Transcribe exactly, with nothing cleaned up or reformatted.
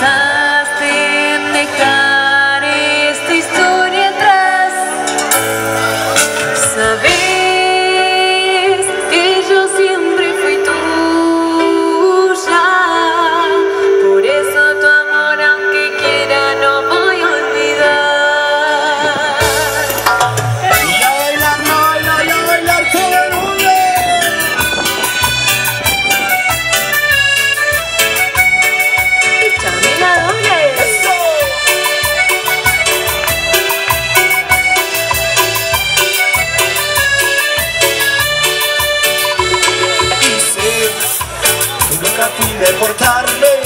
pensaste en dejar esta historia atrás. Sabes que yo siempre fui tuya, por eso tu amor, aunque quiera, no voy a olvidar. Y a bailar, no bailar, y a bailar todo el mundo. Chamila doble. ¡Eso! Dices que nunca fui de portarme